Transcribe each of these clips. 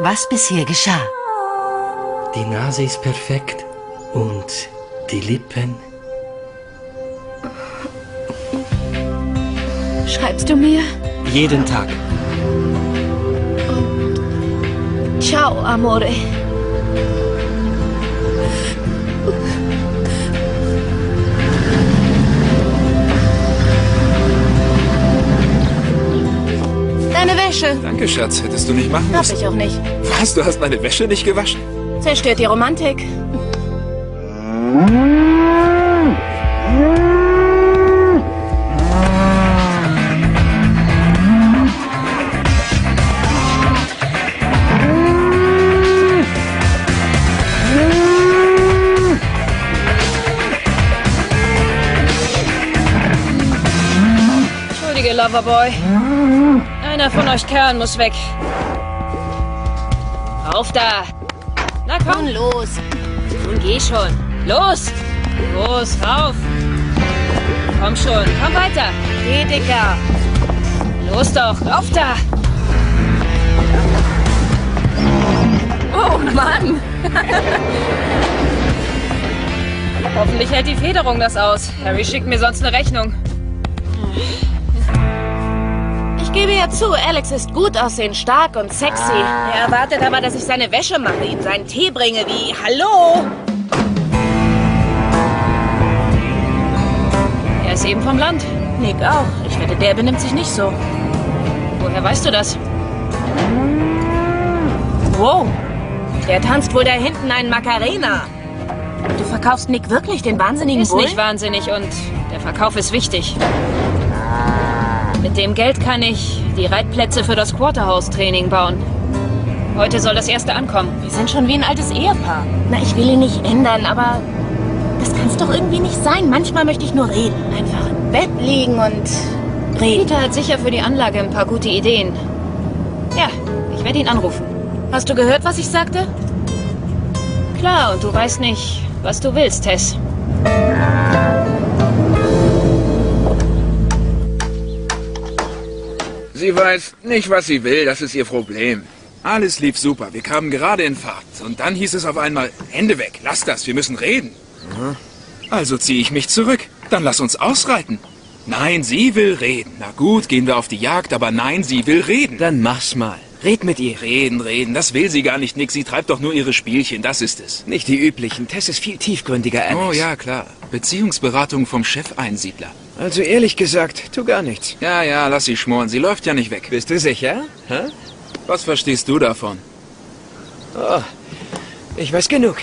was bisher geschah. Die Nase ist perfekt und die Lippen. Schreibst du mir? Jeden Tag. Ciao, Amore. Deine Wäsche. Danke, Schatz. Hättest du nicht machen Hab müssen. ich auch nicht. Was? Du hast meine Wäsche nicht gewaschen? Zerstört die Romantik. Entschuldige, Loverboy. Einer von euch Kerlen muss weg. Auf da! Na komm, los! Nun geh schon. Los! Los, rauf! Komm schon, komm weiter! Geh, Dicker! Los doch, rauf da! Oh, Mann! Hoffentlich hält die Federung das aus. Harry schickt mir sonst eine Rechnung. Ich gebe ja zu, Alex ist gut aussehend, stark und sexy. Er erwartet aber, dass ich seine Wäsche mache, ihm seinen Tee bringe, wie Hallo! Er ist eben vom Land. Nick auch. Ich wette, der benimmt sich nicht so. Woher weißt du das? Wow. Der tanzt wohl da hinten einen Macarena. Du verkaufst Nick wirklich den wahnsinnigen Ist Bullen? nicht wahnsinnig und der Verkauf ist wichtig. Mit dem Geld kann ich die Reitplätze für das Quarterhouse-Training bauen. Heute soll das erste ankommen. Wir sind schon wie ein altes Ehepaar. Na, ich will ihn nicht ändern, aber das kann's doch irgendwie nicht sein. Manchmal möchte ich nur reden. Einfach im Bett liegen und reden. Peter hat sicher für die Anlage ein paar gute Ideen. Ja, ich werde ihn anrufen. Hast du gehört, was ich sagte? Klar, und du weißt nicht, was du willst, Tess. Sie weiß nicht, was sie will. Das ist ihr Problem. Alles lief super. Wir kamen gerade in Fahrt. Und dann hieß es auf einmal, Hände weg, lass das, wir müssen reden. Also ziehe ich mich zurück. Dann lass uns ausreiten. Nein, sie will reden. Na gut, gehen wir auf die Jagd, aber nein, sie will reden. Dann mach's mal. Red mit ihr. Reden, das will sie gar nicht, Nick. Sie treibt doch nur ihre Spielchen, das ist es. Nicht die üblichen. Tess ist viel tiefgründiger, Alex. Oh ja, klar. Beziehungsberatung vom Chefeinsiedler. Also ehrlich gesagt, tu gar nichts. Ja, lass sie schmoren. Sie läuft ja nicht weg. Bist du sicher? Hä? Was verstehst du davon? Oh, ich weiß genug.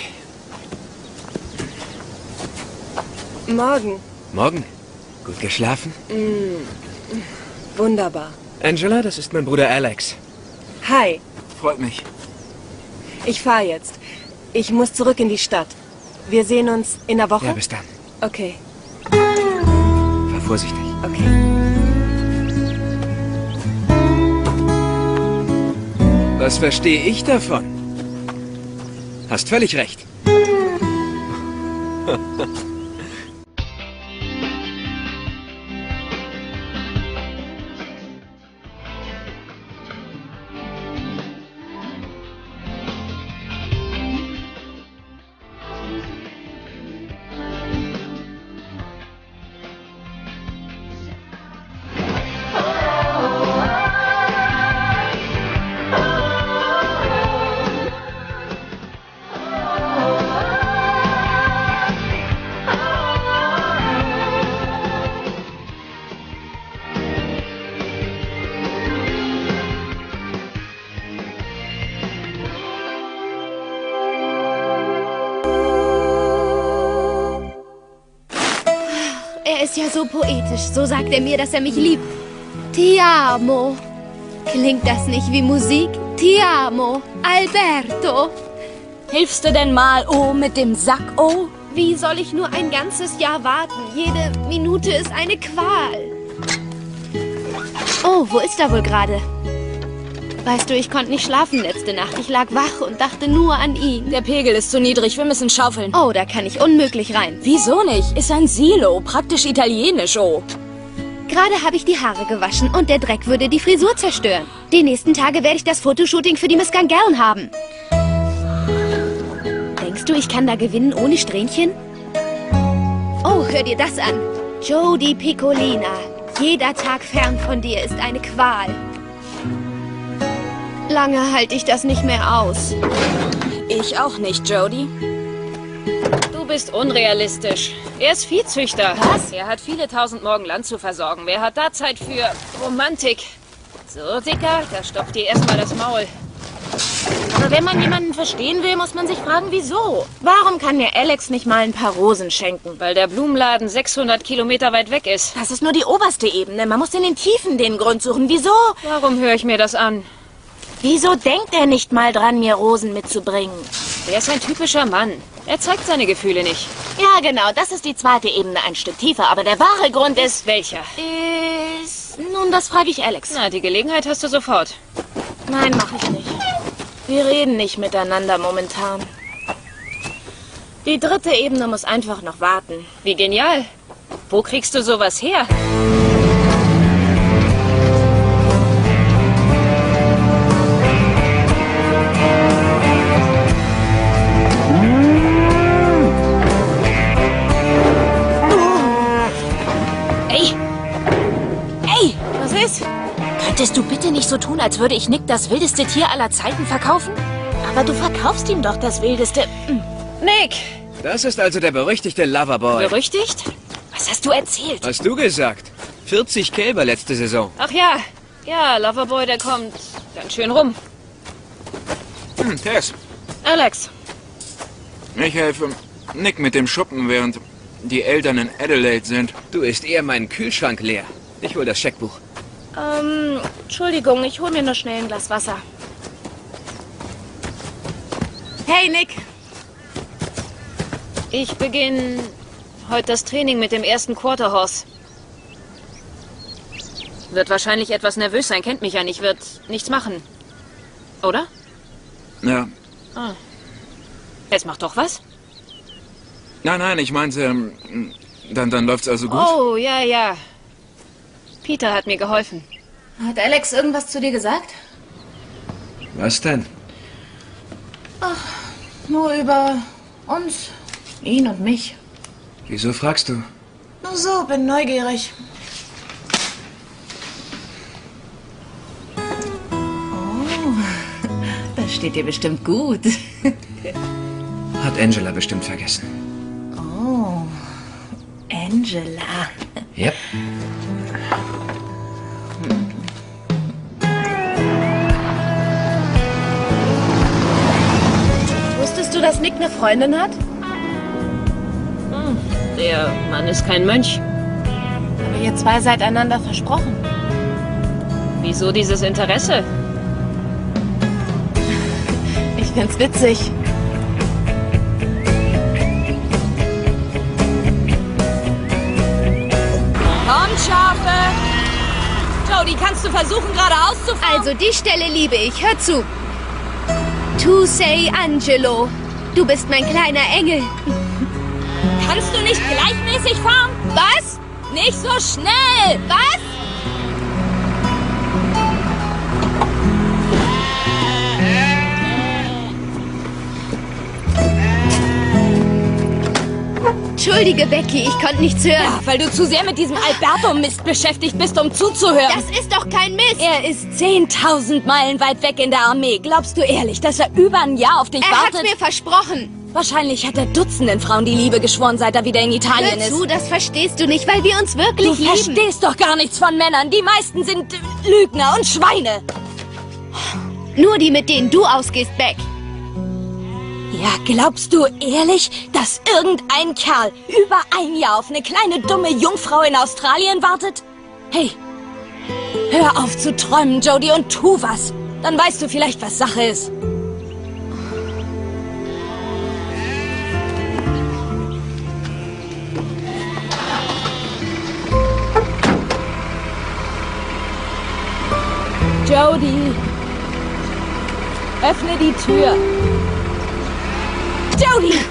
Morgen. Morgen? Gut geschlafen? Wunderbar. Angela, das ist mein Bruder Alex. Hi, Freut mich. ich fahre jetzt. Ich muss zurück in die Stadt. Wir sehen uns in der Woche? Ja, bis dann. Okay, Fahr vorsichtig. okay. Was verstehe ich davon? Hast völlig recht. Er ist ja so poetisch. So sagt er mir, dass er mich liebt. Ti amo. Klingt das nicht wie Musik? Ti amo, Alberto. Hilfst du denn mal, oh, mit dem Sack, oh? Wie soll ich nur ein ganzes Jahr warten? Jede Minute ist eine Qual. Oh, wo ist er wohl gerade? Weißt du, ich konnte nicht schlafen letzte Nacht. Ich lag wach und dachte nur an ihn. Der Pegel ist zu niedrig, wir müssen schaufeln. Oh, da kann ich unmöglich rein. Wieso nicht? Ist ein Silo, praktisch italienisch, oh. Gerade habe ich die Haare gewaschen und der Dreck würde die Frisur zerstören. Die nächsten Tage werde ich das Fotoshooting für die Miss Gangeln haben. Denkst du, ich kann da gewinnen ohne Strähnchen? Oh, hör dir das an. Jodie Piccolina. Jeder Tag fern von dir ist eine Qual. Lange halte ich das nicht mehr aus. Ich auch nicht, Jodie. Du bist unrealistisch. Er ist Viehzüchter. Was? Er hat viele tausend Morgen Land zu versorgen. Wer hat da Zeit für Romantik? So, Dicker, da stopft dir erstmal das Maul. Aber wenn man jemanden verstehen will, muss man sich fragen, wieso? Warum kann mir Alex nicht mal ein paar Rosen schenken? Weil der Blumenladen 600 Kilometer weit weg ist. Das ist nur die oberste Ebene. Man muss in den Tiefen den Grund suchen. Wieso? Warum höre ich mir das an? Wieso denkt er nicht mal dran, mir Rosen mitzubringen? Der ist ein typischer Mann. Er zeigt seine Gefühle nicht. Ja, genau. Das ist die zweite Ebene, ein Stück tiefer. Aber der wahre Grund ist... Welcher? Nun, das frage ich Alex. Na, die Gelegenheit hast du sofort. Nein, mache ich nicht. Wir reden nicht miteinander momentan. Die dritte Ebene muss einfach noch warten. Wie genial. Wo kriegst du sowas her? Könntest du bitte nicht so tun, als würde ich Nick das wildeste Tier aller Zeiten verkaufen? Aber du verkaufst ihm doch das wildeste... Nick! Das ist also der berüchtigte Loverboy. Berüchtigt? Was hast du erzählt? Hast du gesagt? 40 Kälber letzte Saison. Ach ja. Ja, Loverboy, der kommt ganz schön rum. Tess, Alex. ich helfe Nick mit dem Schuppen, während die Eltern in Adelaide sind. Du isst eher meinen Kühlschrank leer. Ich hol das Scheckbuch. Entschuldigung, ich hol mir nur schnell ein Glas Wasser. Hey, Nick. Ich beginne heute das Training mit dem ersten Quarterhorse. Wird wahrscheinlich etwas nervös sein, kennt mich ja nicht, wird nichts machen. Oder? Ja. Ah. Es macht doch was? Nein, ich meinte, dann läuft's also gut. Oh, ja. Peter hat mir geholfen. Hat Alex irgendwas zu dir gesagt? Was denn? Nur über uns, ihn und mich. Wieso fragst du? Nur so, bin neugierig. Oh, das steht dir bestimmt gut. Hat Angela bestimmt vergessen. Oh, Angela. Yep. Wusstest du, dass Nick eine Freundin hat? Der Mann ist kein Mönch. Aber ihr zwei seid einander versprochen. Wieso dieses Interesse? Ich find's witzig. Komm, Schafe! Jodie, kannst du versuchen, geradeaus zu fahren? Also, die Stelle liebe ich. Hör zu. Tu sei Angelo. Du bist mein kleiner Engel. Kannst du nicht gleichmäßig fahren? Was? Nicht so schnell! Was? Entschuldige, Becky, ich konnte nichts hören. Ja, weil du zu sehr mit diesem Alberto-Mist beschäftigt bist, um zuzuhören. Das ist doch kein Mist. Er ist 10.000 Meilen weit weg in der Armee. Glaubst du ehrlich, dass er über ein Jahr auf dich Er hat's wartet? mir versprochen. Wahrscheinlich hat er Dutzenden Frauen die Liebe geschworen, seit er wieder in Italien Hör ist. zu, das verstehst du nicht, weil wir uns wirklich Du lieben. verstehst doch gar nichts von Männern. Die meisten sind Lügner und Schweine. Nur die, mit denen du ausgehst, Beck. Ja, glaubst du ehrlich, dass irgendein Kerl über ein Jahr auf eine kleine dumme Jungfrau in Australien wartet? Hey, hör auf zu träumen, Jodie, und tu was. Dann weißt du vielleicht, was Sache ist. Jodie, öffne die Tür. Jodie!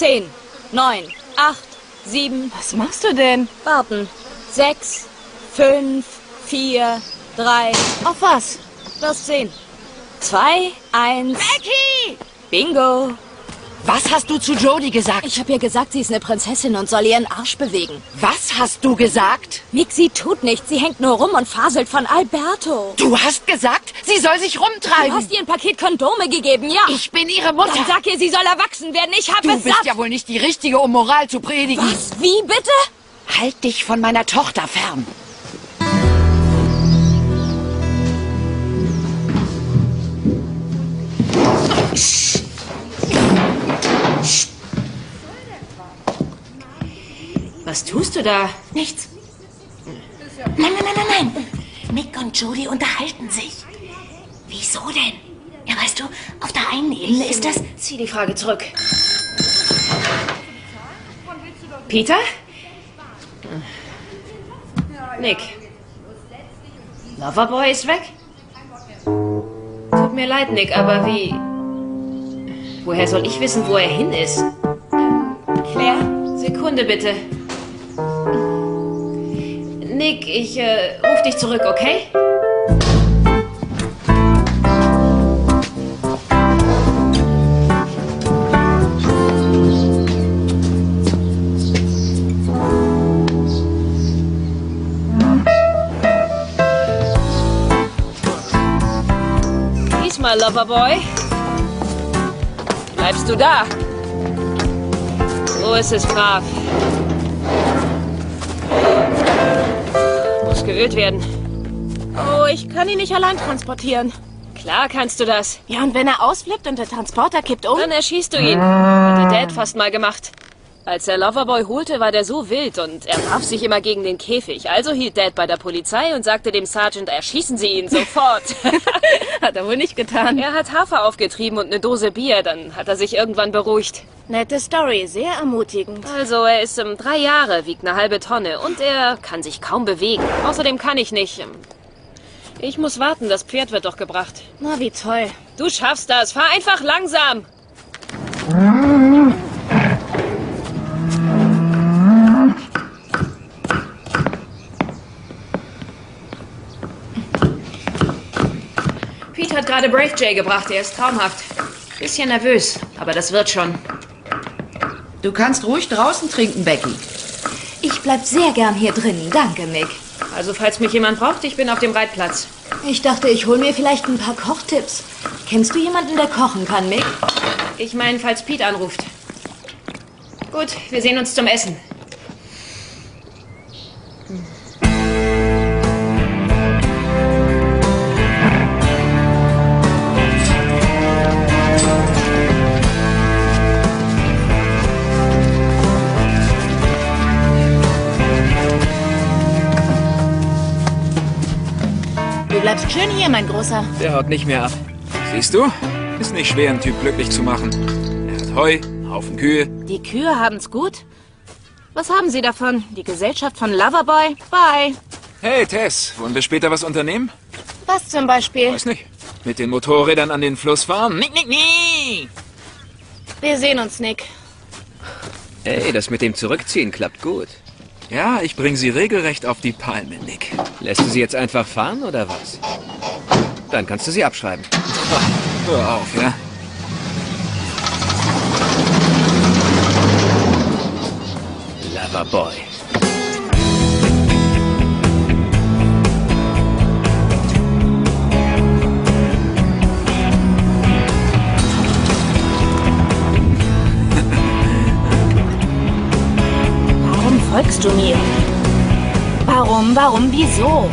10, 9, 8, 7. Was machst du denn? Warten. 6, 5, 4, 3. Auf was? Wirst sehen. 2, 1. Becky! Bingo. Was hast du zu Jodie gesagt? Ich habe ihr gesagt, sie ist eine Prinzessin und soll ihren Arsch bewegen. Was hast du gesagt? Mick, sie tut nichts. Sie hängt nur rum und faselt von Alberto. Du hast gesagt, sie soll sich rumtreiben. Du hast ihr ein Paket Kondome gegeben, ja. Ich bin ihre Mutter. Dann sag ihr, sie soll erwachsen werden. Ich habe Du es bist satt. ja wohl nicht die Richtige, um Moral zu predigen. Was? Wie bitte? Halt dich von meiner Tochter fern. Was tust du da? Nichts. Nein. Mick und Jodie unterhalten sich. Wieso denn? Ja, weißt du, auf der einen Ebene ist das... Zieh die Frage zurück. Peter? Nick. Loverboy ist weg? Tut mir leid, Nick, aber wie... Woher soll ich wissen, wo er hin ist? Claire, Sekunde bitte. Nick, ich ruf dich zurück, okay? Diesmal, Loverboy. Bleibst du da? Wo ist es, brav? Muss geölt werden. Oh, ich kann ihn nicht allein transportieren. Klar kannst du das. Ja, und wenn er ausflippt und der Transporter kippt um? Dann erschießt du ihn. Hatte Dad fast mal gemacht. Als der Loverboy holte, war der so wild und er warf sich immer gegen den Käfig. Also hielt Dad bei der Polizei und sagte dem Sergeant, erschießen Sie ihn sofort. Hat er wohl nicht getan. Er hat Hafer aufgetrieben und eine Dose Bier, dann hat er sich irgendwann beruhigt. Nette Story, sehr ermutigend. Also, er ist 3 Jahre, wiegt eine halbe Tonne und er kann sich kaum bewegen. Außerdem kann ich nicht. Ich muss warten, das Pferd wird doch gebracht. Na, wie toll. Du schaffst das, fahr einfach langsam. Pete hat gerade Brave Jay gebracht, er ist traumhaft. Bisschen nervös, aber das wird schon. Du kannst ruhig draußen trinken, Becky. Ich bleib sehr gern hier drin. Danke, Mick. Also, falls mich jemand braucht, ich bin auf dem Reitplatz. Ich dachte, ich hol mir vielleicht ein paar Kochtipps. Kennst du jemanden, der kochen kann, Mick? Ich meine, falls Pete anruft. Gut, wir sehen uns zum Essen. Du bleibst schön hier, mein Großer. Der haut nicht mehr ab. Siehst du? Ist nicht schwer, einen Typ glücklich zu machen. Er hat Heu, einen Haufen Kühe. Die Kühe haben's gut. Was haben sie davon? Die Gesellschaft von Loverboy? Bye. Hey, Tess, wollen wir später was unternehmen? Was zum Beispiel? Weiß nicht. Mit den Motorrädern an den Fluss fahren? Nick, nick, nick! Wir sehen uns, Nick. Ey, das mit dem Zurückziehen klappt gut. Ja, ich bring sie regelrecht auf die Palme, Nick. Lässt du sie jetzt einfach fahren oder was? Dann kannst du sie abschreiben. Hör auf, ja? Loverboy. Warum folgst du mir? Warum, wieso?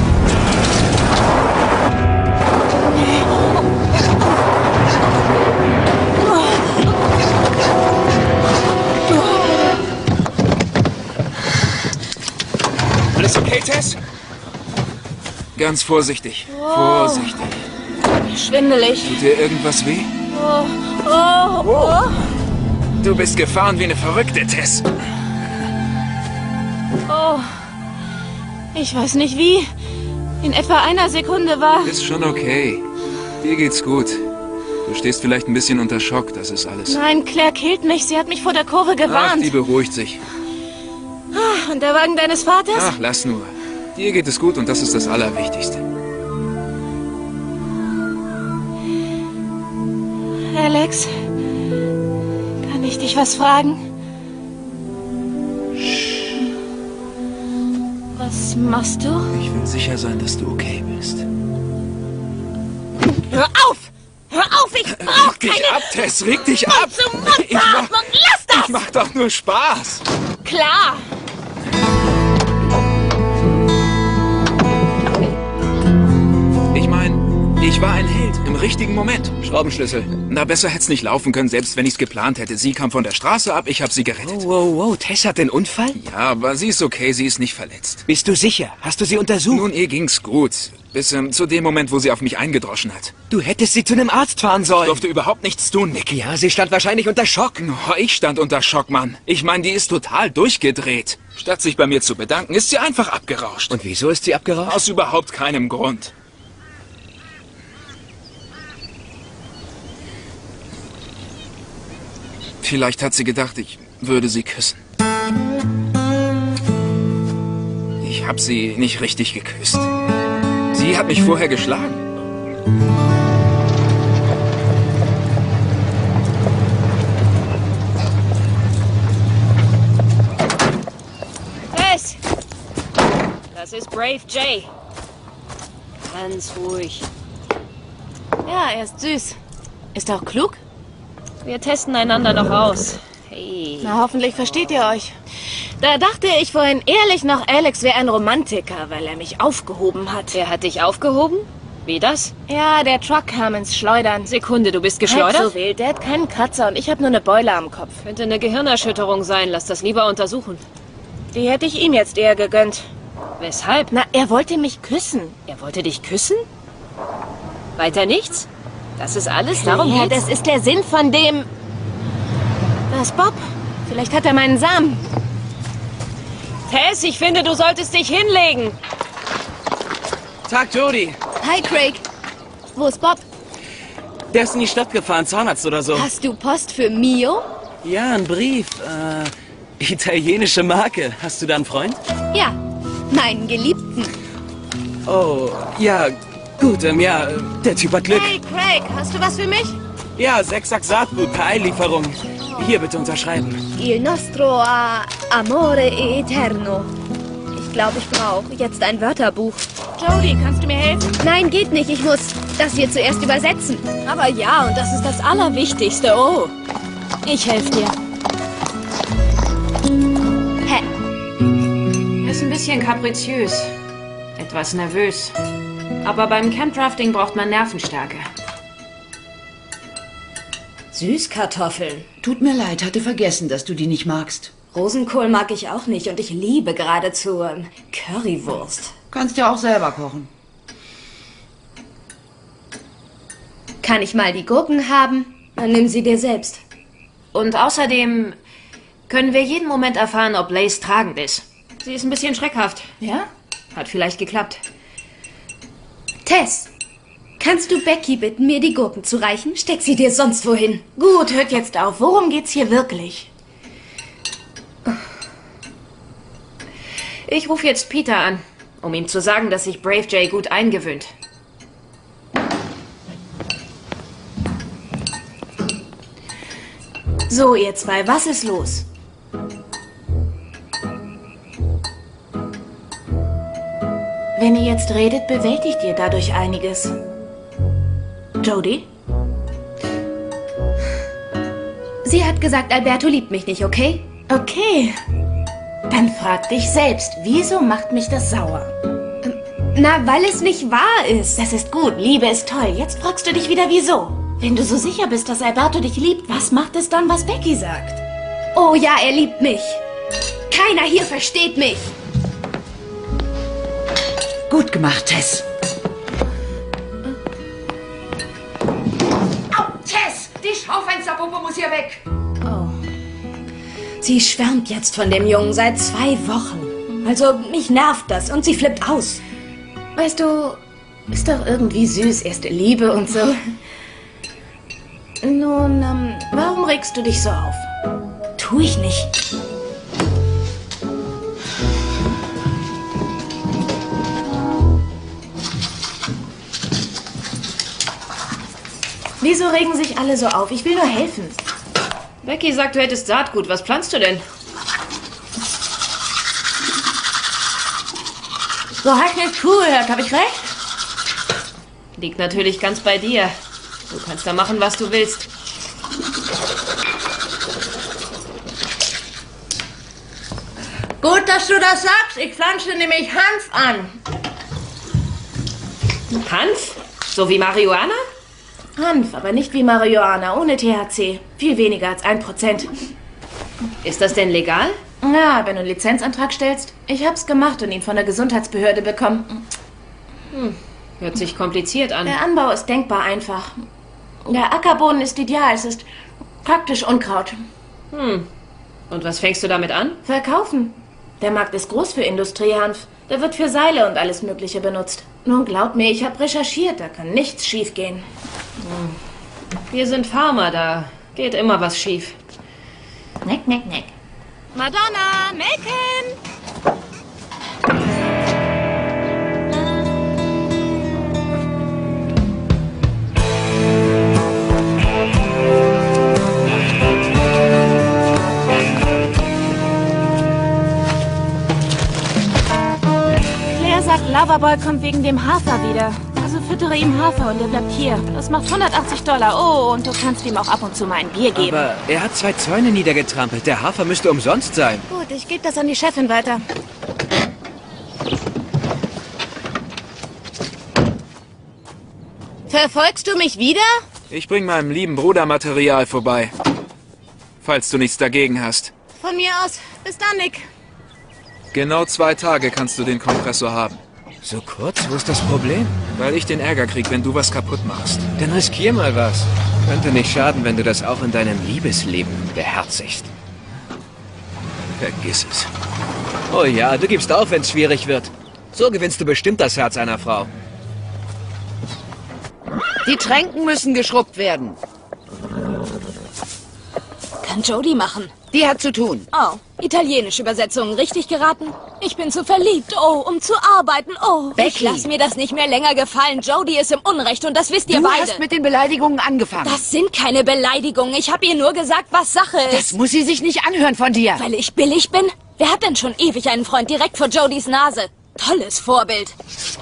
Alles okay, Tess? Ganz vorsichtig. Vorsichtig. Schwindelig. Tut dir irgendwas weh? Du bist gefahren wie eine Verrückte, Tess. Oh. Ich weiß nicht wie. In etwa einer Sekunde war... Ist schon okay. Dir geht's gut. Du Du stehst vielleicht ein bisschen unter Schock, das ist alles. Nein, Claire killt mich. Sie hat mich vor der Kurve Ach, gewarnt. die beruhigt sich. Und der Wagen deines Vaters? Ach, lass nur. Dir geht es gut und das ist das Allerwichtigste. Alex, kann ich dich was fragen? Was machst du? Ich will sicher sein, dass du okay bist. Hör auf! Hör auf! Ich brauch Reg dich keine... ab, Tess, reg dich ab! Zum Mundatmung! Lass das! Ich mach doch nur Spaß! Klar! Ich meine, ich war ein Held im richtigen Moment. Schraubenschlüssel. Na, besser hätte es nicht laufen können, selbst wenn ich es geplant hätte. Sie kam von der Straße ab, ich habe sie gerettet. Wow, Tess hat den Unfall? Ja, aber sie ist okay, sie ist nicht verletzt. Bist du sicher? Hast du sie untersucht? Nun, ihr ging's gut. Bis zu dem Moment, wo sie auf mich eingedroschen hat. Du hättest sie zu einem Arzt fahren Ich sollen. durfte überhaupt nichts tun, Nick. Ja, sie stand wahrscheinlich unter Schock. Oh, ich stand unter Schock, Mann. Ich meine, die ist total durchgedreht. Statt sich bei mir zu bedanken, ist sie einfach abgerauscht. Und wieso ist sie abgerauscht? Aus überhaupt keinem Grund. Vielleicht hat sie gedacht, ich würde sie küssen. Ich habe sie nicht richtig geküsst. Sie hat mich vorher geschlagen. Tess! Das ist Brave Jay. Ganz ruhig. Ja, er ist süß. Ist auch klug? Wir testen einander noch aus. Hey. Na, hoffentlich versteht ihr euch. Da dachte ich vorhin ehrlich noch, Alex wäre ein Romantiker, weil er mich aufgehoben hat. Der hat dich aufgehoben? Wie das? Ja, der Truck kam ins Schleudern. Sekunde, du bist Halb geschleudert? so wild, der hat keinen Kratzer und ich habe nur eine Beule am Kopf. Könnte eine Gehirnerschütterung sein. Lass das lieber untersuchen. Die hätte ich ihm jetzt eher gegönnt. Weshalb? Na, er wollte mich küssen. Er wollte dich küssen? Weiter nichts? Das ist alles? Darum Ja, geht's? das ist der Sinn von dem... Das ist Bob. Vielleicht hat er meinen Samen. Tess, ich finde, du solltest dich hinlegen. Tag, Jody. Hi, Craig. Wo ist Bob? Der ist in die Stadt gefahren, Zahnarzt oder so. Hast du Post für Mio? Ja, ein Brief. Italienische Marke. Hast du da einen Freund? Ja, meinen Geliebten. Oh, ja, gut, ja, der Typ hat Glück. Hey, Craig, hast du was für mich? Ja, 6 Sack Saatgut per Eillieferung. Hier, bitte unterschreiben. Il nostro amore eterno. Ich glaube, ich brauche jetzt ein Wörterbuch. Jody, kannst du mir helfen? Nein, geht nicht. Ich muss das hier zuerst übersetzen. Aber ja, und das ist das Allerwichtigste. Oh, ich helfe dir. Hä? Ist ein bisschen kapriziös. Etwas nervös. Aber beim Campdrafting braucht man Nervenstärke. Süßkartoffeln. Tut mir leid, hatte vergessen, dass du die nicht magst. Rosenkohl mag ich auch nicht und ich liebe geradezu Currywurst. Kannst ja auch selber kochen. Kann ich mal die Gurken haben? Dann nimm sie dir selbst. Und außerdem können wir jeden Moment erfahren, ob Lace tragend ist. Sie ist ein bisschen schreckhaft. Ja? Hat vielleicht geklappt. Tess, kannst du Becky bitten, mir die Gurken zu reichen? Steck sie dir sonst wohin. Gut, hört jetzt auf. Worum geht's hier wirklich? Ich rufe jetzt Peter an, um ihm zu sagen, dass sich Brave Jay gut eingewöhnt. So, ihr zwei, was ist los? Wenn ihr jetzt redet, bewältigt ihr dadurch einiges. Jody? Sie hat gesagt, Alberto liebt mich nicht, okay? Okay. Dann frag dich selbst, wieso macht mich das sauer? Na, weil es nicht wahr ist. Das ist gut, Liebe ist toll. Jetzt fragst du dich wieder, wieso? Wenn du so sicher bist, dass Alberto dich liebt, was macht es dann, was Becky sagt? Oh ja, er liebt mich. Keiner hier versteht mich. Gut gemacht, Tess. Au, Tess! Die Schaufensterpuppe muss hier weg. Oh. Sie schwärmt jetzt von dem Jungen seit 2 Wochen. Also, mich nervt das und sie flippt aus. Weißt du, ist doch irgendwie süß, erste Liebe und so. Nun, warum regst du dich so auf? Tu ich nicht. Wieso regen sich alle so auf? Ich will nur helfen. Becky sagt, du hättest Saatgut. Was planst du denn? So halt nicht cool, habe ich recht? Liegt natürlich ganz bei dir. Du kannst da machen, was du willst. Gut, dass du das sagst. Ich pflanze nämlich Hanf an. Hanf? So wie Marihuana? Hanf, aber nicht wie Marihuana, ohne THC. Viel weniger als 1%. Ist das denn legal? Ja, wenn du einen Lizenzantrag stellst. Ich hab's gemacht und ihn von der Gesundheitsbehörde bekommen. Hört sich kompliziert an. Der Anbau ist denkbar einfach. Der Ackerboden ist ideal. Es ist praktisch Unkraut. Und was fängst du damit an? Verkaufen. Der Markt ist groß für Industriehanf. Der wird für Seile und alles Mögliche benutzt. Nun glaub mir, ich habe recherchiert. Da kann nichts schiefgehen. Wir sind Farmer, da geht immer was schief. Neck, neck, neck. Madonna, necken! Claire sagt, Loverboy kommt wegen dem Hafer wieder. Also füttere ihm Hafer und er bleibt hier. Das macht $180. Oh, und du kannst ihm auch ab und zu mal ein Bier geben. Aber er hat 2 Zäune niedergetrampelt. Der Hafer müsste umsonst sein. Gut, ich gebe das an die Chefin weiter. Verfolgst du mich wieder? Ich bring meinem lieben Bruder Material vorbei. Falls du nichts dagegen hast. Von mir aus. Bis dann, Nick. Genau 2 Tage kannst du den Kompressor haben. So kurz? Wo ist das Problem? Weil ich den Ärger krieg, wenn du was kaputt machst. Dann riskier mal was. Könnte nicht schaden, wenn du das auch in deinem Liebesleben beherzigst. Vergiss es. Oh ja, du gibst auf, wenn's schwierig wird. So gewinnst du bestimmt das Herz einer Frau. Die Tränken müssen geschrubbt werden. Kann Jodie machen. Die hat zu tun. Oh, italienische Übersetzung. Richtig geraten? Ich bin zu verliebt. Oh, um zu arbeiten. Oh, Becky. Ich lass mir das nicht mehr länger gefallen. Jodie ist im Unrecht und das wisst ihr Du beide. hast mit den Beleidigungen angefangen. Das sind keine Beleidigungen. Ich habe ihr nur gesagt, was Sache ist. Das muss sie sich nicht anhören von dir. Weil ich billig bin? Wer hat denn schon ewig einen Freund direkt vor Jodies Nase? Tolles Vorbild.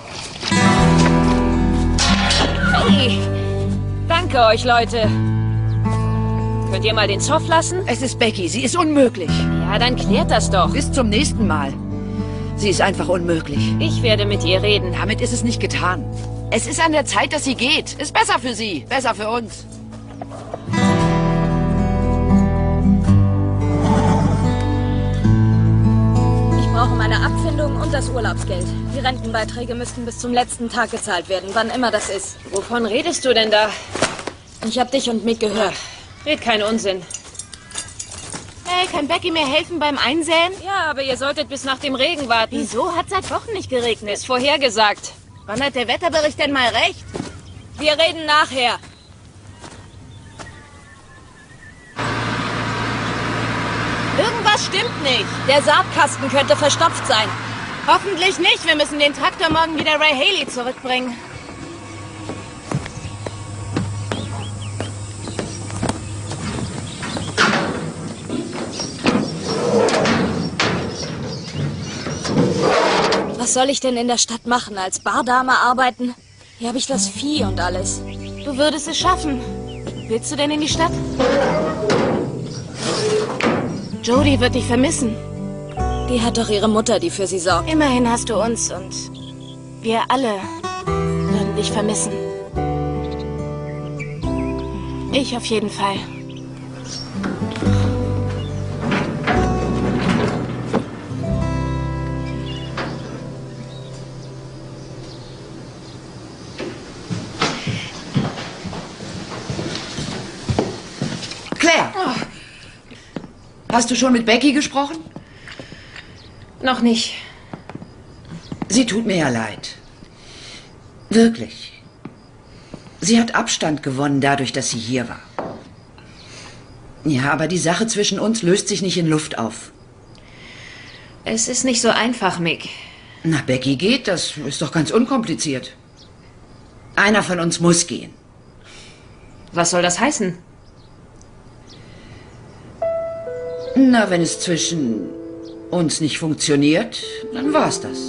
Hey, danke euch, Leute. Könnt ihr mal den Zoff lassen? Es ist Becky, sie ist unmöglich. Ja, dann klärt das doch. Bis zum nächsten Mal. Sie ist einfach unmöglich. Ich werde mit ihr reden. Damit ist es nicht getan. Es ist an der Zeit, dass sie geht. Ist besser für sie, besser für uns. Ich brauche meine Abfindung und das Urlaubsgeld. Die Rentenbeiträge müssten bis zum letzten Tag gezahlt werden, wann immer das ist. Wovon redest du denn da? Ich habe dich und Mick gehört. Red keinen Unsinn. Hey, kann Becky mir helfen beim Einsäen? Ja, aber ihr solltet bis nach dem Regen warten. Wieso? Hat seit Wochen nicht geregnet. Ist vorhergesagt. Wann hat der Wetterbericht denn mal recht? Wir reden nachher. Irgendwas stimmt nicht. Der Saatkasten könnte verstopft sein. Hoffentlich nicht. Wir müssen den Traktor morgen wieder Ray Haley zurückbringen. Was soll ich denn in der Stadt machen? Als Bardame arbeiten? Hier habe ich das Vieh und alles. Du würdest es schaffen. Willst du denn in die Stadt? Jodie wird dich vermissen. Die hat doch ihre Mutter, die für sie sorgt. Immerhin hast du uns und wir alle würden dich vermissen. Ich auf jeden Fall. Claire! Hast du schon mit Becky gesprochen? Noch nicht. Sie tut mir ja leid. Wirklich. Sie hat Abstand gewonnen dadurch, dass sie hier war. Ja, aber die Sache zwischen uns löst sich nicht in Luft auf. Es ist nicht so einfach, Mick. Na, Becky geht, das ist doch ganz unkompliziert. Einer von uns muss gehen. Was soll das heißen? Na, wenn es zwischen uns nicht funktioniert, dann war's das.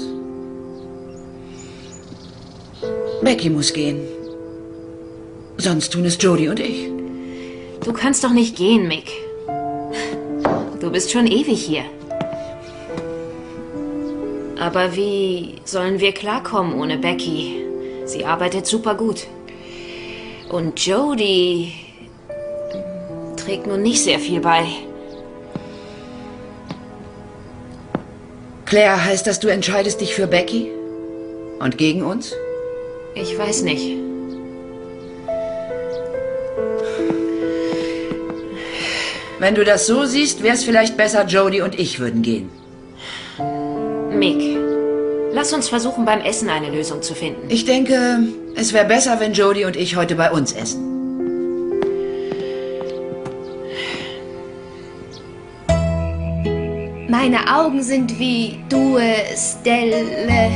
Becky muss gehen. Sonst tun es Jodie und ich. Du kannst doch nicht gehen, Mick. Du bist schon ewig hier. Aber wie sollen wir klarkommen ohne Becky? Sie arbeitet super gut. Und Jodie trägt nun nicht sehr viel bei. Claire, heißt das, du entscheidest dich für Becky? Und gegen uns? Ich weiß nicht. Wenn du das so siehst, wär's vielleicht besser, Jodie und ich würden gehen. Mick, lass uns versuchen, beim Essen eine Lösung zu finden. Ich denke, es wäre besser, wenn Jodie und ich heute bei uns essen. Meine Augen sind wie Due, Stelle,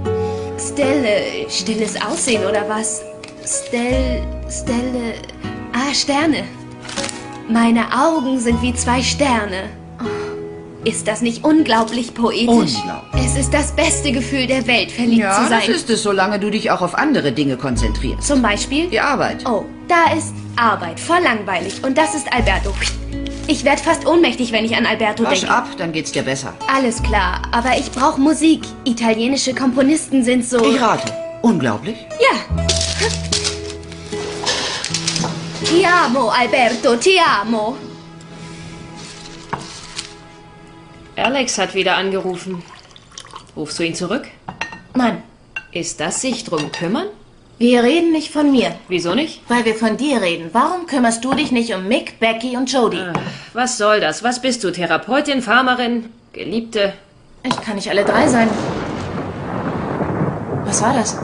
stilles Aussehen oder was? Stelle, Sterne. Meine Augen sind wie 2 Sterne. Oh, ist das nicht unglaublich poetisch? Unglaublich. Es ist das beste Gefühl der Welt, verliebt zu sein. Ja, das ist es, solange du dich auch auf andere Dinge konzentrierst. Zum Beispiel? Die Arbeit. Oh, da ist Arbeit, voll langweilig. Und das ist Alberto. Ich werde fast ohnmächtig, wenn ich an Alberto Wasch denke. ab, dann geht's dir besser. Alles klar, aber ich brauche Musik. Italienische Komponisten sind so... Ich rate. Unglaublich? Ja. Ti amo, Alberto, ti amo. Alex hat wieder angerufen. Rufst du ihn zurück? Nein, Ist das sich drum kümmern? wir reden nicht von mir, Wieso nicht? weil wir von dir reden. Warum kümmerst du dich nicht um Mick, Becky und Jodie? Was soll das? Was bist du? Therapeutin, Farmerin, Geliebte? Ich kann nicht alle 3 sein. Was war das?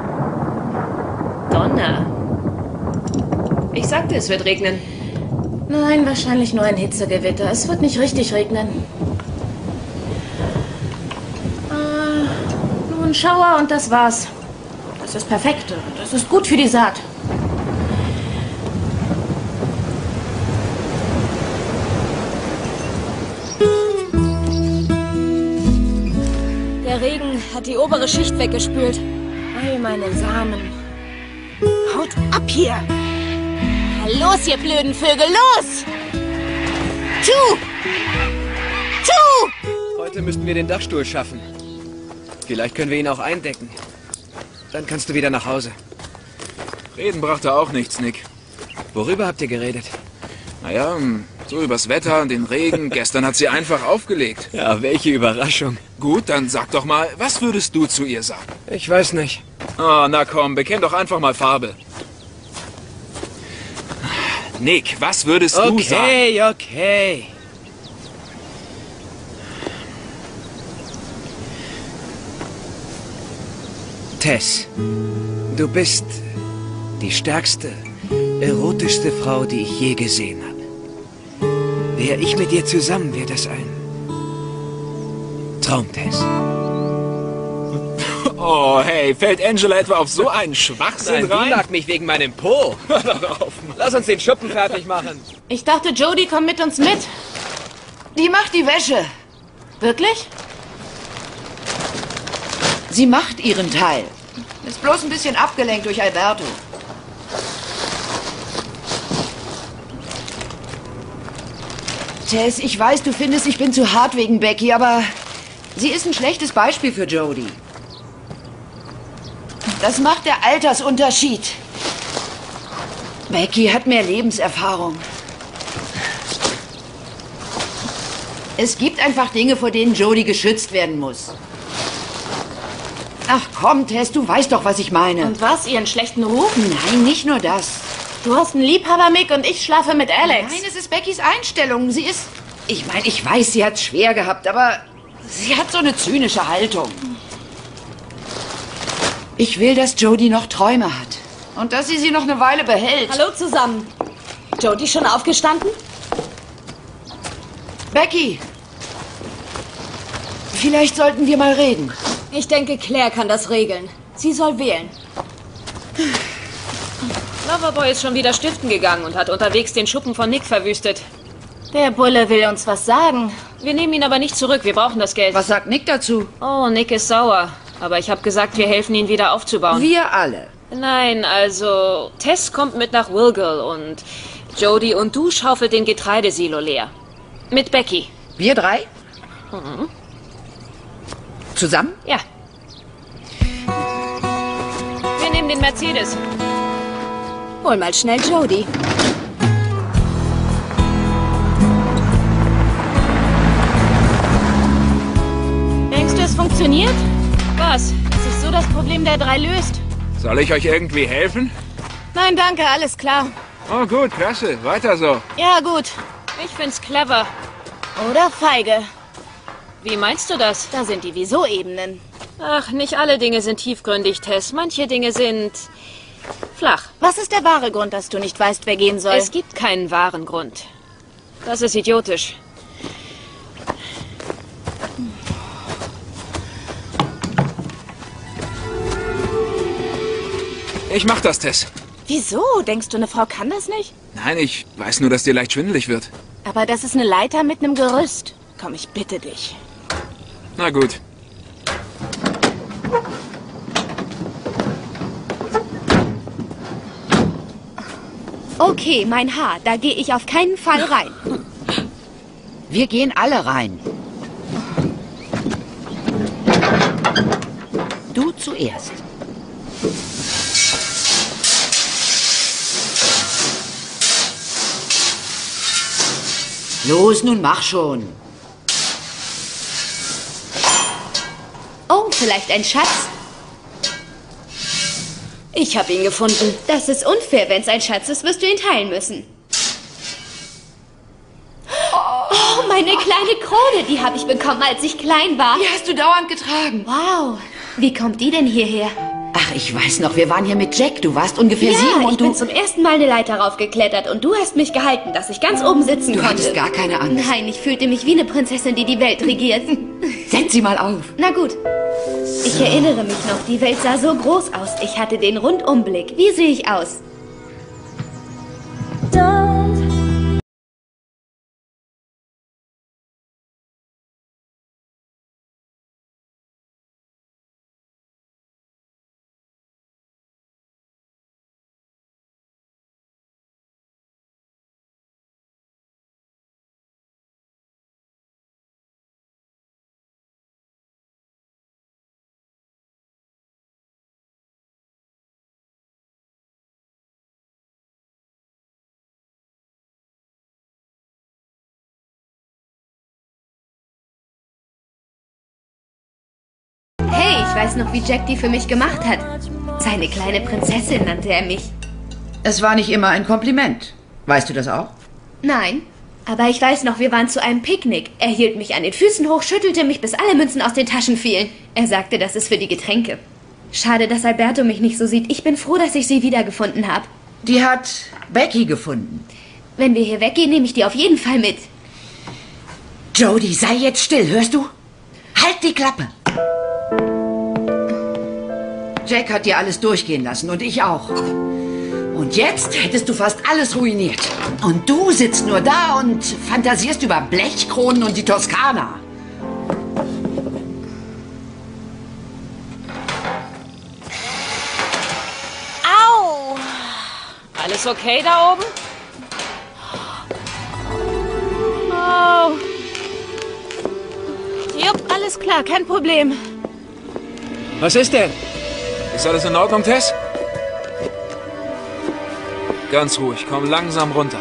Donner. Ich sagte, es wird regnen. Nein, wahrscheinlich nur ein Hitzegewitter. Es wird nicht richtig regnen. Nur ein Schauer und das war's. Das ist perfekt. Das ist gut für die Saat. Der Regen hat die obere Schicht weggespült. All meine Samen. Haut ab hier! Los, ihr blöden Vögel, los! Heute müssten wir den Dachstuhl schaffen. Vielleicht können wir ihn auch eindecken. Dann kannst du wieder nach Hause. Reden brachte auch nichts, Nick. Worüber habt ihr geredet? Naja, so übers Wetter und den Regen. Gestern hat sie einfach aufgelegt. Ja, welche Überraschung. Gut, dann sag doch mal, was würdest du zu ihr sagen? Ich weiß nicht. Oh, na komm, bekenn doch einfach mal Farbe. Nick, was würdest du sagen? Okay. Tess, du bist die stärkste, erotischste Frau, die ich je gesehen habe. Wäre ich mit dir zusammen, wäre das ein Traum, Tess. Oh, hey, fällt Angela etwa auf so einen Schwachsinn rein? Die mag mich wegen meinem Po. Lass uns den Schuppen fertig machen. Ich dachte, Jodie kommt mit uns mit. Die macht die Wäsche. Wirklich? Sie macht ihren Teil. Ist bloß ein bisschen abgelenkt durch Alberto. Tess, ich weiß, du findest, ich bin zu hart wegen Becky, aber sie ist ein schlechtes Beispiel für Jodie. Das macht der Altersunterschied. Becky hat mehr Lebenserfahrung. Es gibt einfach Dinge, vor denen Jodie geschützt werden muss. Ach komm, Tess, du weißt doch, was ich meine. Und was, ihren schlechten Ruf? Nein, nicht nur das. Du hast einen Liebhaber, Mick, und ich schlafe mit Alex. Nein, es ist Beckys Einstellung. Sie ist... Ich meine, ich weiß, sie hat's schwer gehabt, aber sie hat so eine zynische Haltung. Ich will, dass Jodie noch Träume hat. Und dass sie noch eine Weile behält. Hallo zusammen. Jodie schon aufgestanden? Becky! Vielleicht sollten wir mal reden. Ich denke, Claire kann das regeln. Sie soll wählen. Loverboy ist schon wieder stiften gegangen und hat unterwegs den Schuppen von Nick verwüstet. Der Bulle will uns was sagen. Wir nehmen ihn aber nicht zurück, wir brauchen das Geld. Was sagt Nick dazu? Oh, Nick ist sauer. Aber ich habe gesagt, wir helfen ihn wieder aufzubauen. Wir alle. Nein, also Tess kommt mit nach Wilgal und Jody und du schaufelt den Getreidesilo leer. Mit Becky. Wir drei? Zusammen? Ja. Wir nehmen den Mercedes. Hol mal schnell Jody. Denkst du, es funktioniert? Was? Dass sich so das Problem der 3 löst? Soll ich euch irgendwie helfen? Nein, danke, alles klar. Oh gut, klasse. Weiter so. Ja, gut. Ich find's clever. Oder feige. Wie meinst du das? Da sind die Wieso-Ebenen. Ach, nicht alle Dinge sind tiefgründig, Tess. Manche Dinge sind flach. Was ist der wahre Grund, dass du nicht weißt, wer gehen soll? Es gibt keinen wahren Grund. Das ist idiotisch. Ich mach das, Tess. Wieso? Denkst du, eine Frau kann das nicht? Nein, ich weiß nur, dass dir leicht schwindelig wird. Aber das ist eine Leiter mit einem Gerüst. Komm, ich bitte dich. Na gut. Okay, mein Haar, da gehe ich auf keinen Fall rein. Wir gehen alle rein. Du zuerst. Los, nun mach schon. Oh, vielleicht ein Schatz? Ich habe ihn gefunden. Das ist unfair. Wenn es ein Schatz ist, wirst du ihn teilen müssen. Oh, meine kleine Krone. Die habe ich bekommen, als ich klein war. Die hast du dauernd getragen. Wow. Wie kommt die denn hierher? Ach, ich weiß noch, wir waren hier mit Jack. Du warst ungefähr 7 und ich du... bin zum ersten Mal eine Leiter raufgeklettert und du hast mich gehalten, dass ich ganz oben sitzen Du konnte. hattest gar keine Angst. Nein, ich fühlte mich wie eine Prinzessin, die die Welt regiert. Setz sie mal auf. Na gut. Ich erinnere mich noch, die Welt sah so groß aus. Ich hatte den Rundumblick. Wie sehe ich aus? Hey, ich weiß noch, wie Jack die für mich gemacht hat. Seine kleine Prinzessin nannte er mich. Es war nicht immer ein Kompliment. Weißt du das auch? Nein, aber ich weiß noch, wir waren zu einem Picknick. Er hielt mich an den Füßen hoch, schüttelte mich, bis alle Münzen aus den Taschen fielen. Er sagte, das ist für die Getränke. Schade, dass Alberto mich nicht so sieht. Ich bin froh, dass ich sie wiedergefunden habe. Die hat Becky gefunden. Wenn wir hier weggehen, nehme ich die auf jeden Fall mit. Jody, sei jetzt still, hörst du? Halt die Klappe! Jack hat dir alles durchgehen lassen und ich auch. Und jetzt hättest du fast alles ruiniert. Und du sitzt nur da und fantasierst über Blechkronen und die Toskana. Au! Alles okay da oben? Oh. Jupp, alles klar, kein Problem. Was ist denn? Ist alles in Ordnung, Tess? Ganz ruhig, komm langsam runter.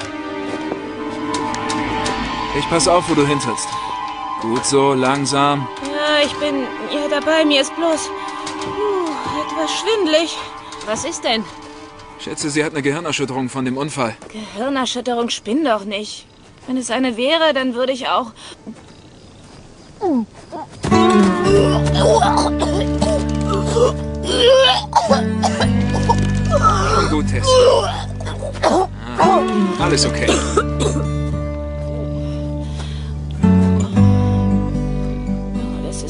Ich pass auf, wo du hintrittst. Gut so, langsam. Ja, ich bin ja dabei, mir ist bloß etwas schwindelig. Was ist denn? Schätze, sie hat eine Gehirnerschütterung von dem Unfall. Gehirnerschütterung spinnt doch nicht. Wenn es eine wäre, dann würde ich auch... Schon gut, Tess. Alles okay.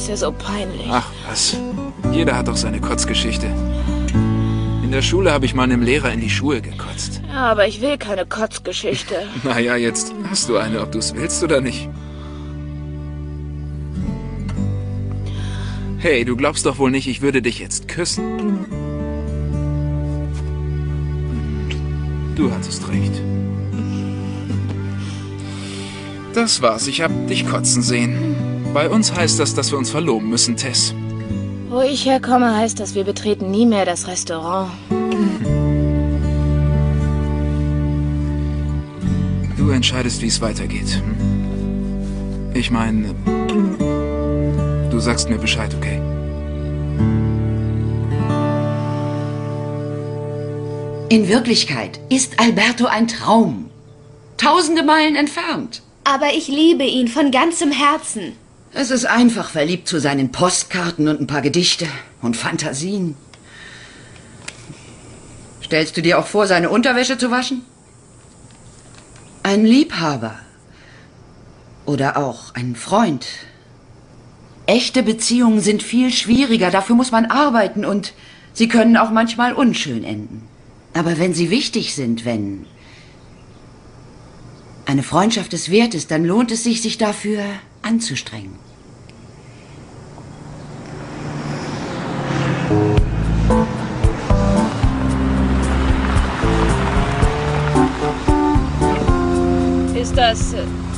ist ja so peinlich. Ach, was. Jeder hat doch seine Kotzgeschichte. In der Schule habe ich mal einem Lehrer in die Schuhe gekotzt. Ja, aber ich will keine Kotzgeschichte. Naja, jetzt hast du eine, ob du es willst oder nicht. Hey, du glaubst doch wohl nicht, ich würde dich jetzt küssen. Du hattest recht. Das war's, ich hab dich kotzen sehen. Bei uns heißt das, dass wir uns verloben müssen, Tess. Wo ich herkomme, heißt das, wir betreten nie mehr das Restaurant. Du entscheidest, wie es weitergeht. Ich meine, du sagst mir Bescheid, okay? In Wirklichkeit ist Alberto ein Traum. Tausende Meilen entfernt. Aber ich liebe ihn von ganzem Herzen. Es ist einfach, verliebt zu seinen Postkarten und ein paar Gedichte und Fantasien. Stellst du dir auch vor, seine Unterwäsche zu waschen? Ein Liebhaber. Oder auch ein Freund. Echte Beziehungen sind viel schwieriger, dafür muss man arbeiten und sie können auch manchmal unschön enden. Aber wenn sie wichtig sind, wenn eine Freundschaft es wert ist, dann lohnt es sich, sich dafür anzustrengen. Ist das...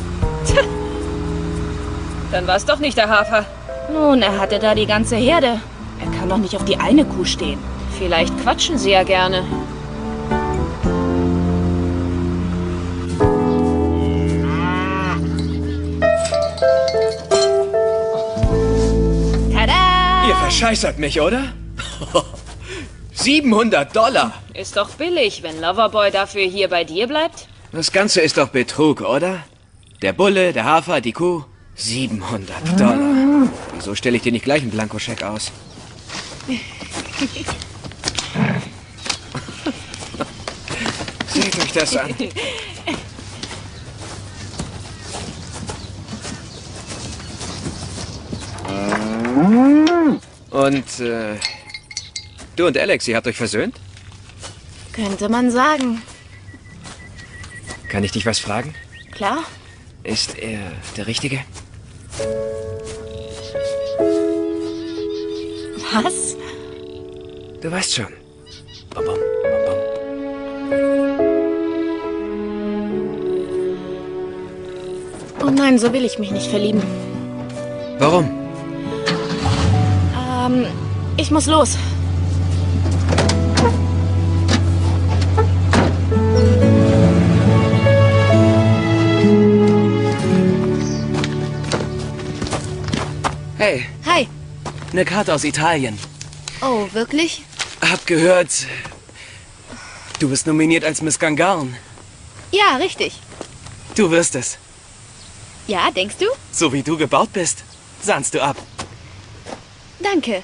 Dann war es doch nicht der Hafer. Nun, er hatte da die ganze Herde. Er kann doch nicht auf die eine Kuh stehen. Vielleicht quatschen sie ja gerne. Tada! Ihr verscheißert mich, oder? $700! Ist doch billig, wenn Loverboy dafür hier bei dir bleibt. Das Ganze ist doch Betrug, oder? Der Bulle, der Hafer, die Kuh. $700. Wieso stelle ich dir nicht gleich einen Blankoscheck aus? Seht euch das an. Und, du und Alex, ihr habt euch versöhnt? Könnte man sagen. Kann ich dich was fragen? Klar. Ist er der Richtige? Was? Du weißt schon. Bom, bom, bom, Oh nein, so will ich mich nicht verlieben. Warum? Ich muss los. Hey. Hi. Eine Karte aus Italien. Oh, wirklich? Hab gehört, du bist nominiert als Miss Gangarn. Ja, richtig. Du wirst es. Ja, denkst du? So wie du gebaut bist, sahnst du ab. Danke.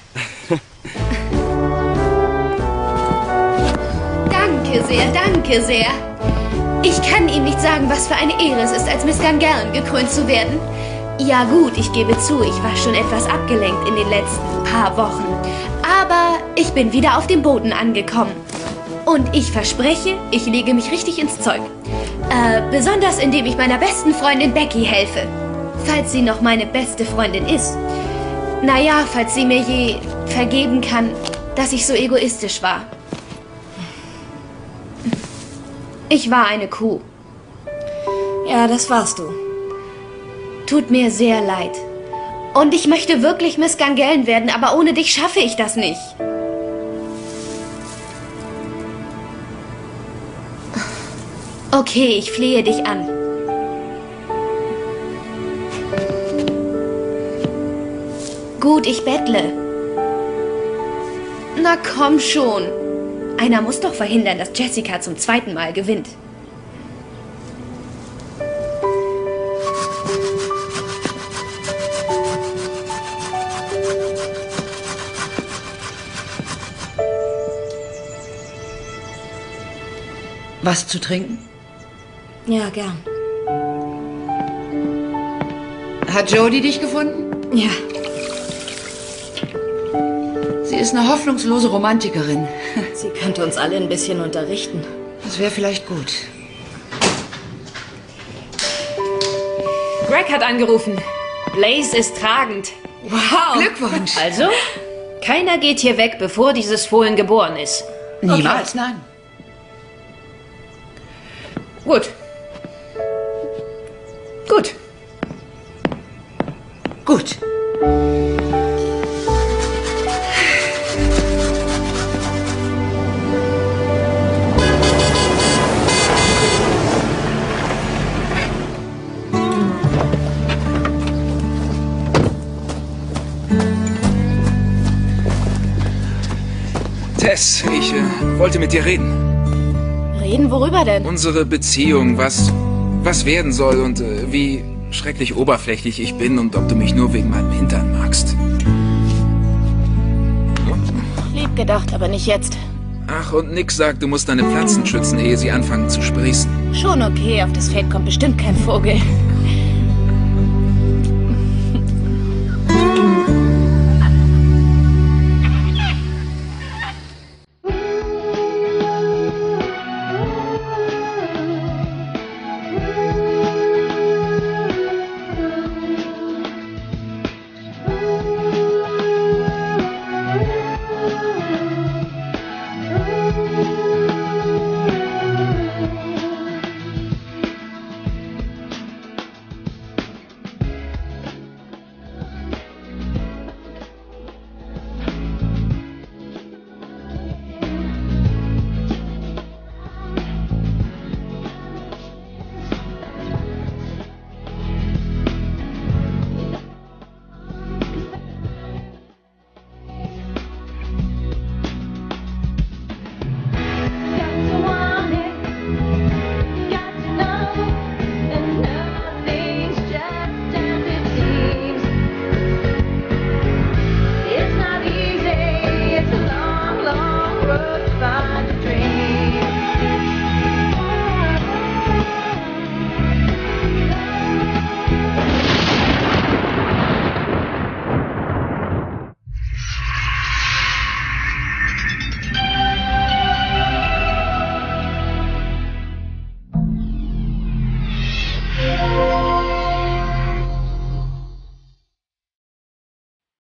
Danke sehr, danke sehr. Ich kann Ihnen nicht sagen, was für eine Ehre es ist, als Miss Gangarn gekrönt zu werden. Ja gut, ich gebe zu, ich war schon etwas abgelenkt in den letzten paar Wochen. Aber ich bin wieder auf dem Boden angekommen. Und ich verspreche, ich lege mich richtig ins Zeug. Besonders indem ich meiner besten Freundin Becky helfe. Falls sie noch meine beste Freundin ist. Naja, falls sie mir je vergeben kann, dass ich so egoistisch war. Ich war eine Kuh. Ja, das warst du. Tut mir sehr leid. Und ich möchte wirklich Miss Gangeln werden, aber ohne dich schaffe ich das nicht. Okay, ich flehe dich an. Gut, ich bettle. Na komm schon. Einer muss doch verhindern, dass Jessica zum zweiten Mal gewinnt. Was zu trinken? Ja, gern. Hat Jody dich gefunden? Ja. ist eine hoffnungslose Romantikerin. Sie könnte uns alle ein bisschen unterrichten. Das wäre vielleicht gut. Greg hat angerufen. Blaze ist tragend. Wow! Glückwunsch! Also, keiner geht hier weg, bevor dieses Fohlen geboren ist. Niemals, nein. Gut. Gut. Gut. Tess, ich wollte mit dir reden. Reden? Worüber denn? Unsere Beziehung, was werden soll und wie schrecklich oberflächlich ich bin und ob du mich nur wegen meinem Hintern magst. Lieb gedacht, aber nicht jetzt. Ach, und Nick sagt, du musst deine Pflanzen schützen, ehe sie anfangen zu sprießen. Schon okay, auf das Feld kommt bestimmt kein Vogel.